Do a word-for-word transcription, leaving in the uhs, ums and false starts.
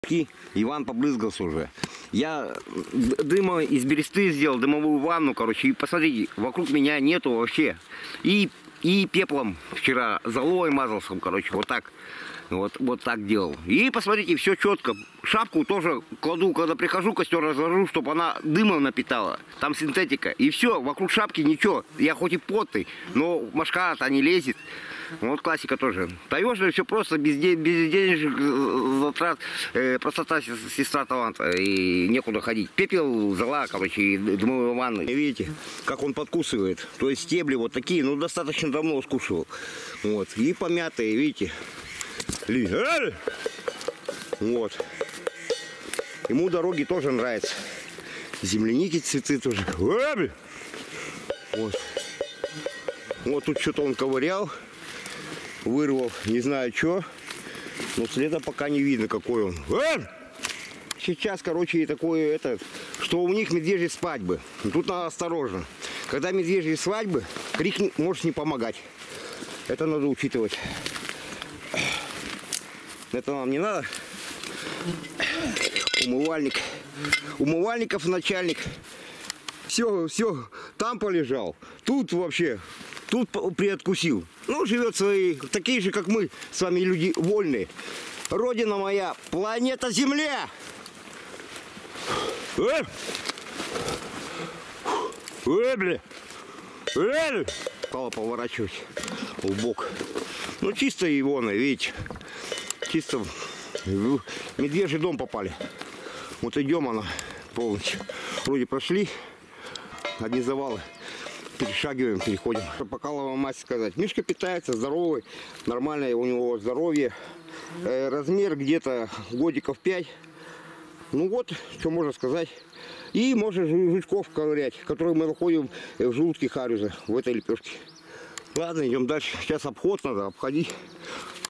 Иван побрызгался уже. Я дыма из бересты сделал, дымовую ванну, короче. И посмотрите, вокруг меня нету вообще. И, и пеплом вчера золой мазался, короче, вот так. Вот, вот так делал. И посмотрите, все четко. Шапку тоже кладу, когда прихожу, костер разложу, чтобы она дымом напитала. Там синтетика. И все, вокруг шапки ничего. Я хоть и потный, но машка-то не лезет. Вот классика тоже. Таежно все просто, без, де, без денежек затрат, э, простота сестра таланта, и некуда ходить. Пепел, зола, короче, и дымовые ванны. Видите, как он подкусывает. То есть стебли вот такие, ну достаточно давно скушивал. Вот. И помятые, видите. Вот. Ему дороги тоже нравятся. Земляники, цветы тоже. Вот. Вот тут что-то он ковырял. Вырвал, не знаю что. Но следа пока не видно, какой он. Сейчас, короче, такое это, что у них медвежьи свадьбы. Тут надо осторожно. Когда медвежьи свадьбы, крик может не помогать. Это надо учитывать. Это нам не надо. Умывальник. Умывальников начальник. Все, все, там полежал. Тут вообще, тут приоткусил. Ну, живет свои, такие же, как мы, с вами люди вольные. Родина моя, планета Земля. Э! Э, бля! Э! Стало поворачивать в бок. Ну, чисто его, видите. Чисто в медвежий дом попали. Вот идем она полностью. Вроде прошли. Одни завалы. Перешагиваем, переходим. Покалова мать сказать. Мишка питается, здоровый. Нормальное у него здоровье. Э, размер где-то годиков пять. Ну вот, что можно сказать. И можно жучков ковырять, которые мы находим в желудке хариуса, в этой лепешке. Ладно, идем дальше. Сейчас обход надо обходить.